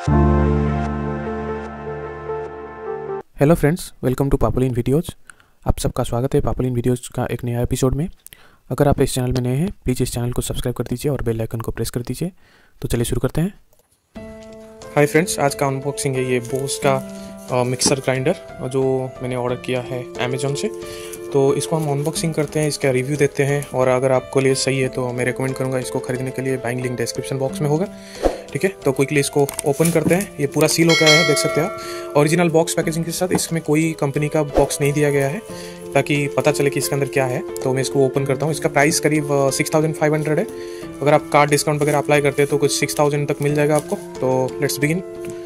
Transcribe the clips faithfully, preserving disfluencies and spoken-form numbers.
Hello friends, welcome to पापुलिन videos. आप सबका स्वागत है पापुलिन वीडियोज़ का एक नया एपिसोड में। अगर आप इस चैनल में नए हैं, प्लीज़ इस चैनल को सब्सक्राइब कर दीजिए और बेल आइकन को प्रेस कर दीजिए। तो चलिए शुरू करते हैं। हाय फ्रेंड्स, आज का अनबॉक्सिंग है ये बोस का मिक्सर ग्राइंडर जो मैंने ऑर्डर किया है अमेजोन से। तो इसको हम अनबॉक्सिंग करते हैं, इसका रिव्यू देते हैं, और अगर आपको लिए सही है तो मैं रिकमेंड करूँगा इसको खरीदने के लिए। बाइंग लिंक डिस्क्रिप्शन बॉक्स में होगा, ठीक है। तो क्विकली इसको ओपन करते हैं। ये पूरा सील हो गया है, देख सकते हैं आप। ओरिजिनल बॉक्स पैकेजिंग के साथ इसमें कोई कंपनी का बॉक्स नहीं दिया गया है ताकि पता चले कि इसके अंदर क्या है। तो मैं इसको ओपन करता हूँ। इसका प्राइस करीब सिक्स थाउजेंड फाइव हंड्रेड है। अगर आप कार्ड डिस्काउंट वगैरह अप्लाई करते हैं तो कुछ सिक्स थाउजेंड तक मिल जाएगा आपको। तो लेट्स बिगिन।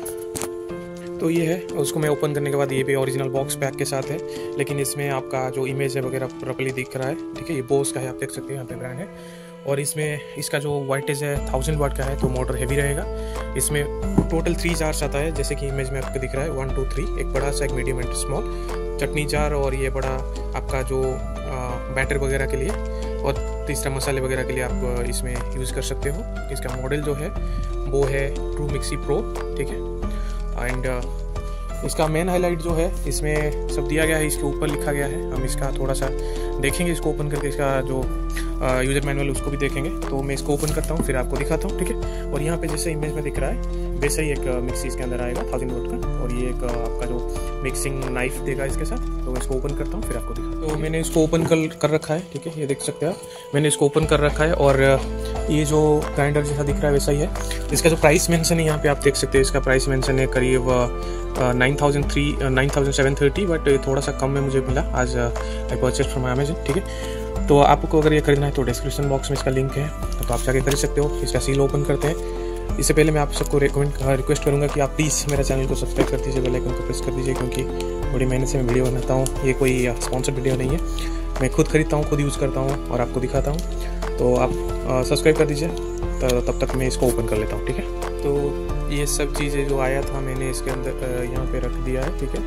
तो ये है, उसको मैं ओपन करने के बाद ये भी ओरिजिनल बॉक्स पैक के साथ है, लेकिन इसमें आपका जो इमेज है वगैरह प्रॉपर्ली दिख रहा है, ठीक है। ये बोस का है, आप देख सकते हैं, यहाँ पे ब्रांड है। और इसमें इसका जो वाटेज है थाउजेंड वाट का है, तो मोटर हैवी रहेगा। इसमें टोटल थ्री जार्स आता है, जैसे कि इमेज में आपको दिख रहा है, वन टू थ्री। एक बड़ा सा, एक medium and small chutney jar, और ये बड़ा आपका जो बैटर वगैरह के लिए, और तीसरा मसाले वगैरह के लिए आप इसमें यूज़ कर सकते हो। इसका मॉडल जो है वो है ट्रू मिक्सी प्रो, ठीक है। एंड uh, इसका मेन हाईलाइट जो है इसमें सब दिया गया है, इसके ऊपर लिखा गया है। हम इसका थोड़ा सा देखेंगे, इसको ओपन करके इसका जो यूज़र मैनुअल उसको भी देखेंगे। तो मैं इसको ओपन करता हूँ, फिर आपको दिखाता हूँ, ठीक है। और यहाँ पे जैसे इमेज में दिख रहा है वैसे ही एक मिक्सी इसके अंदर आएगा थाउजेंड वाट का, और ये एक आपका जो मिक्सिंग नाइफ देगा इसके साथ। तो मैं इसको ओपन करता हूँ, फिर आपको दिखाता हूँ। तो मैंने इसको ओपन कर कर रखा है, ठीक है। ये देख सकते हैं आप, मैंने इसको ओपन कर रखा है, और ये जो ग्राइंडर जैसा दिख रहा है वैसा ही है। इसका जो प्राइस मेंशन है यहाँ पे आप देख सकते हैं, इसका प्राइस मेंशन है करीब nine thousand three nine thousand seven thirty, but थोड़ा सा कम में मुझे मिला आज आई परचेज फ्रॉम अमेजन, ठीक है। तो आपको अगर ये खरीदना है तो डिस्क्रिप्शन बॉक्स में इसका लिंक है, तो आप जाके खरीद सकते हो। इसका सील ओपन करते हैं। इससे पहले मैं आप सबको रिकमेंड रिक्वेस्ट करूँगा कि आप प्लीज़ मेरा चैनल को सब्सक्राइब कर दीजिए, बेल आइकन को प्रेस कर दीजिए, क्योंकि बड़ी मेहनत से मैं वीडियो बनाता हूँ। ये कोई स्पॉन्सर्ड वीडियो नहीं है, मैं खुद खरीदता हूँ, खुद यूज़ करता हूँ और आपको दिखाता हूँ। तो आप सब्सक्राइब कर दीजिए, तो तब तक मैं इसको ओपन कर लेता हूँ, ठीक है। तो ये सब चीज़ें जो आया था मैंने इसके अंदर यहाँ पे रख दिया है, ठीक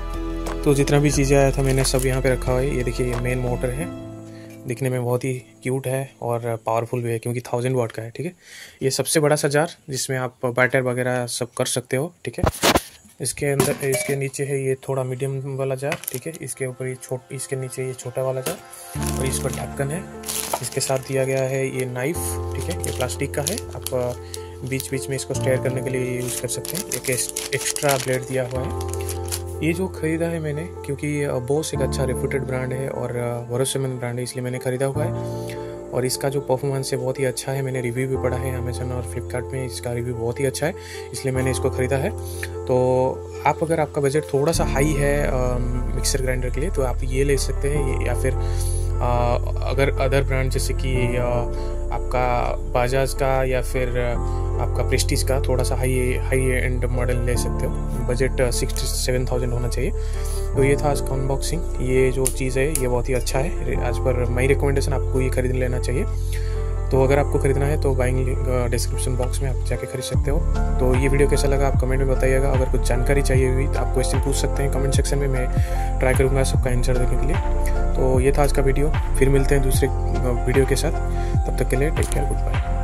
है। तो जितना भी चीज़ें आया था मैंने सब यहाँ पे रखा हुआ है। ये देखिए, ये मेन मोटर है, दिखने में बहुत ही क्यूट है और पावरफुल भी है क्योंकि थाउजेंड वाट का है, ठीक है। ये सबसे बड़ा सा जार जिसमें आप बैटर वगैरह सब कर सकते हो, ठीक है। इसके अंदर, इसके नीचे है ये थोड़ा मीडियम वाला जार, ठीक है। इसके ऊपर ये छोट इसके नीचे ये छोटा वाला जार, और इस पर ढक्कन है। इसके साथ दिया गया है ये नाइफ, ठीक है। ये प्लास्टिक का है, आप बीच बीच में इसको स्टेयर करने के लिए यूज़ कर सकते हैं। एक एक्स्ट्रा ब्लेड दिया हुआ है। ये जो ख़रीदा है मैंने, क्योंकि बोस एक अच्छा रेप्यूटेड ब्रांड है और भरोसेमंद ब्रांड है, इसलिए मैंने ख़रीदा हुआ है। और इसका जो परफॉर्मेंस है बहुत ही अच्छा है। मैंने रिव्यू भी पढ़ा है अमेजन और फ्लिपकार्ट में, इसका रिव्यू बहुत ही अच्छा है, इसलिए मैंने इसको ख़रीदा है। तो आप, अगर आपका बजट थोड़ा सा हाई है मिक्सर ग्राइंडर के लिए, तो आप ये ले सकते हैं, या फिर आ, अगर अदर ब्रांड जैसे कि आ, आपका बाजाज का या फिर आपका प्रेस्टीज का थोड़ा सा हाई हाई एंड मॉडल ले सकते हो। बजट सिक्स सेवन थाउजेंड होना चाहिए। तो ये था आज का अनबॉक्सिंग। ये जो चीज़ है ये बहुत ही अच्छा है। आज पर माई रिकमेंडेशन, आपको ये खरीद लेना चाहिए। तो अगर आपको खरीदना है तो बाइंग लिंक डिस्क्रिप्शन बॉक्स में आप जाके खरीद सकते हो। तो ये वीडियो कैसा लगा आप कमेंट में बताइएगा। अगर कुछ जानकारी चाहिए हुई तो आप क्वेश्चन पूछ सकते हैं कमेंट सेक्शन में, मैं ट्राई करूँगा सबका आंसर देने के लिए। तो ये था आज का वीडियो, फिर मिलते हैं दूसरे वीडियो के साथ। तब तक के लिए टेक केयर, गुड बाय।